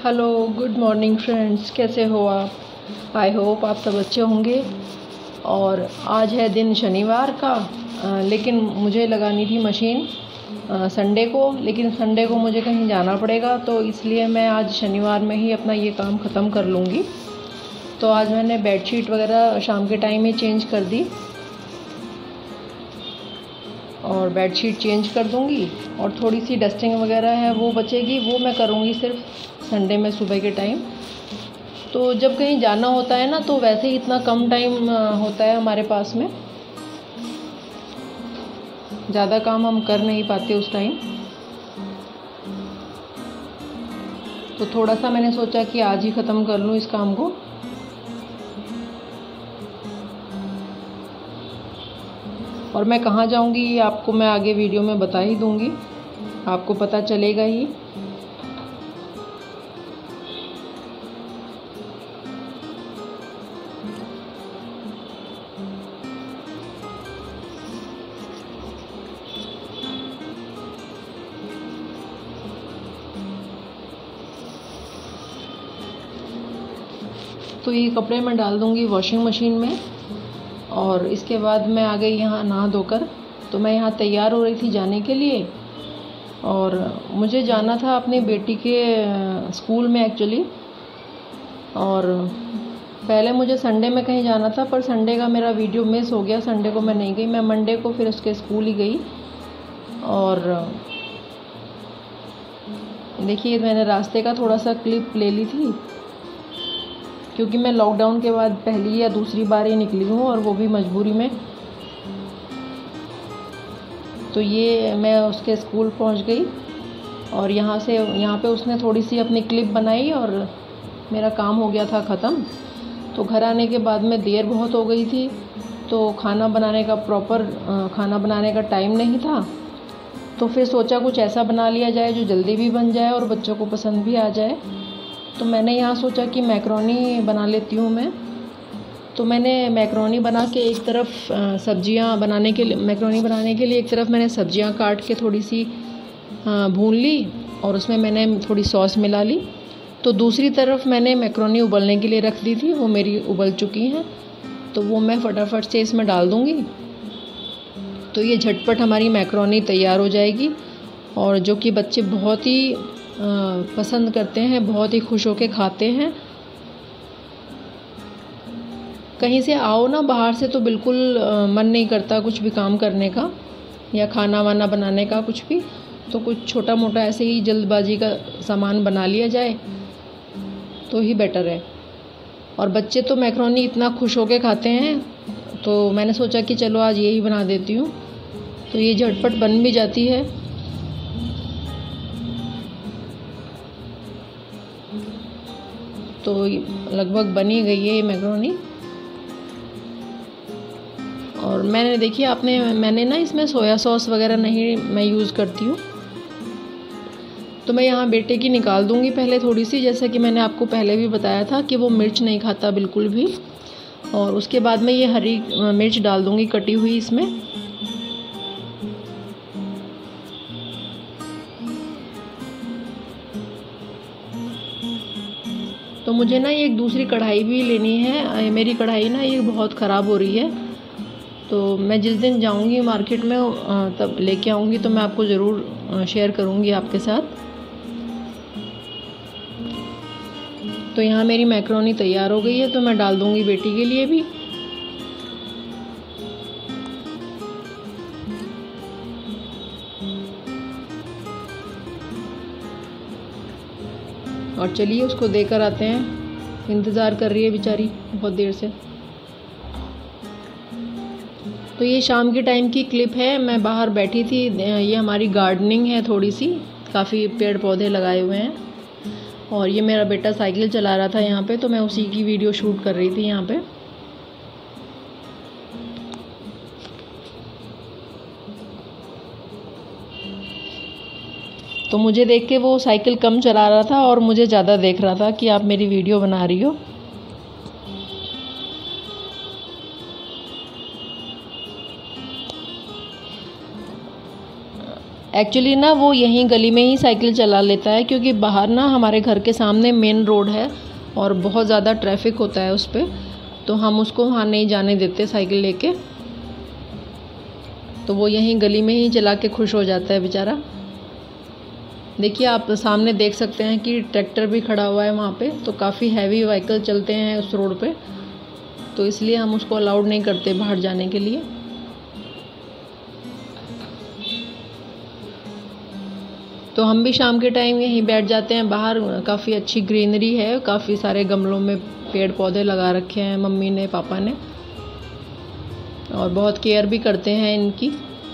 Hello, good morning friends. कैसे हो आप? आई होप आप सब अच्छे होंगे। और आज है दिन शनिवार का, लेकिन मुझे लगानी थी मशीन संडे को, लेकिन संडे को मुझे कहीं जाना पड़ेगा, तो इसलिए मैं आज शनिवार में ही अपना ये काम ख़त्म कर लूँगी। तो आज मैंने बेडशीट वगैरह शाम के टाइम ही चेंज कर दी और बेडशीट चेंज कर दूँगी, और थोड़ी सी डस्टिंग वगैरह है वो बचेगी, वो मैं करूँगी सिर्फ संडे में सुबह के टाइम। तो जब कहीं जाना होता है ना, तो वैसे ही इतना कम टाइम होता है हमारे पास में, ज़्यादा काम हम कर नहीं पाते उस टाइम। तो थोड़ा सा मैंने सोचा कि आज ही ख़त्म कर लूँ इस काम को। और मैं कहाँ जाऊँगी ये आपको मैं आगे वीडियो में बता ही दूँगी, आपको पता चलेगा ही। तो ये कपड़े मैं डाल दूँगी वॉशिंग मशीन में, और इसके बाद मैं आ गई यहाँ नहा धोकर। तो मैं यहाँ तैयार हो रही थी जाने के लिए, और मुझे जाना था अपनी बेटी के स्कूल में एक्चुअली। और पहले मुझे संडे में कहीं जाना था, पर संडे का मेरा वीडियो मिस हो गया, संडे को मैं नहीं गई। मैं मंडे को फिर उसके स्कूल ही गई। और देखिए, मैंने रास्ते का थोड़ा सा क्लिप ले ली थी, क्योंकि मैं लॉकडाउन के बाद पहली या दूसरी बार ही निकली हूँ, और वो भी मजबूरी में। तो ये मैं उसके स्कूल पहुँच गई, और यहाँ पे उसने थोड़ी सी अपनी क्लिप बनाई, और मेरा काम हो गया था ख़त्म। तो घर आने के बाद में देर बहुत हो गई थी, तो खाना बनाने का टाइम नहीं था। तो फिर सोचा कुछ ऐसा बना लिया जाए जो जल्दी भी बन जाए और बच्चों को पसंद भी आ जाए। तो मैंने यहाँ सोचा कि मैक्रोनी बना लेती हूँ मैं। तो मैंने मैक्रोनी बना के एक तरफ मैक्रोनी बनाने के लिए एक तरफ मैंने सब्जियाँ काट के थोड़ी सी भून ली, और उसमें मैंने थोड़ी सॉस मिला ली। तो दूसरी तरफ मैंने मैक्रोनी उबलने के लिए रख दी थी, वो मेरी उबल चुकी हैं। तो वो मैं फटाफट से इसमें डाल दूँगी। तो ये झटपट हमारी मैक्रोनी तैयार हो जाएगी, और जो कि बच्चे बहुत ही पसंद करते हैं, बहुत ही खुश होके खाते हैं। कहीं से आओ ना बाहर से, तो बिल्कुल मन नहीं करता कुछ भी काम करने का या खाना वाना बनाने का कुछ भी। तो कुछ छोटा मोटा ऐसे ही जल्दबाजी का सामान बना लिया जाए तो ही बेटर है। और बच्चे तो मैक्रोनी इतना खुश होके खाते हैं, तो मैंने सोचा कि चलो आज यही बना देती हूँ। तो ये झटपट बन भी जाती है। तो लगभग बनी गई है ये मैक्रोनी। और मैंने ना इसमें सोया सॉस वगैरह नहीं मैं यूज़ करती हूँ। तो मैं यहाँ बेटे की निकाल दूँगी पहले थोड़ी सी, जैसा कि मैंने आपको पहले भी बताया था कि वो मिर्च नहीं खाता बिल्कुल भी। और उसके बाद में ये हरी मिर्च डाल दूँगी कटी हुई इसमें। तो मुझे ना ये एक दूसरी कढ़ाई भी लेनी है। मेरी कढ़ाई ना ये बहुत ख़राब हो रही है। तो मैं जिस दिन जाऊंगी मार्केट में तब लेके आऊंगी, तो मैं आपको ज़रूर शेयर करूंगी आपके साथ। तो यहाँ मेरी मैक्रोनी तैयार हो गई है, तो मैं डाल दूंगी बेटी के लिए भी। और चलिए उसको देकर आते हैं। इंतज़ार कर रही है बेचारी बहुत देर से। तो ये शाम के टाइम की क्लिप है। मैं बाहर बैठी थी, ये हमारी गार्डनिंग है थोड़ी सी, काफ़ी पेड़ पौधे लगाए हुए हैं। और ये मेरा बेटा साइकिल चला रहा था यहाँ पे, तो मैं उसी की वीडियो शूट कर रही थी यहाँ पे। तो मुझे देख के वो साइकिल कम चला रहा था, और मुझे ज़्यादा देख रहा था कि आप मेरी वीडियो बना रही हो। एक्चुअली ना वो यहीं गली में ही साइकिल चला लेता है, क्योंकि बाहर ना हमारे घर के सामने मेन रोड है और बहुत ज़्यादा ट्रैफिक होता है उस पर, तो हम उसको वहाँ नहीं जाने देते साइकिल लेके। तो वो यहीं गली में ही चला के खुश हो जाता है बेचारा। देखिए आप सामने देख सकते हैं कि ट्रैक्टर भी खड़ा हुआ है वहाँ पे, तो काफ़ी हैवी व्हीकल चलते हैं उस रोड पे, तो इसलिए हम उसको अलाउड नहीं करते बाहर जाने के लिए। तो हम भी शाम के टाइम यहीं बैठ जाते हैं बाहर। काफ़ी अच्छी ग्रीनरी है, काफ़ी सारे गमलों में पेड़ पौधे लगा रखे हैं मम्मी ने पापा ने, और बहुत केयर भी करते हैं इनकी।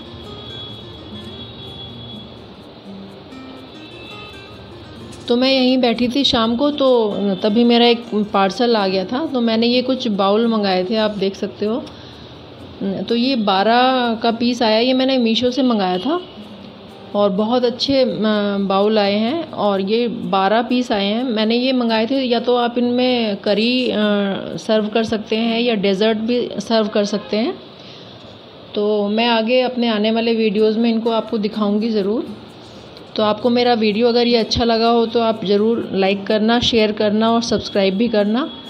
तो मैं यहीं बैठी थी शाम को, तो तभी मेरा एक पार्सल आ गया था। तो मैंने ये कुछ बाउल मंगाए थे, आप देख सकते हो। तो ये 12 का पीस आया, ये मैंने मीशो से मंगाया था और बहुत अच्छे बाउल आए हैं, और ये 12 पीस आए हैं। मैंने ये मंगाए थे, या तो आप इनमें करी सर्व कर सकते हैं या डेज़र्ट भी सर्व कर सकते हैं। तो मैं आगे अपने आने वाले वीडियोज़ में इनको आपको दिखाऊंगी ज़रूर। तो आपको मेरा वीडियो अगर ये अच्छा लगा हो तो आप ज़रूर लाइक करना, शेयर करना और सब्सक्राइब भी करना।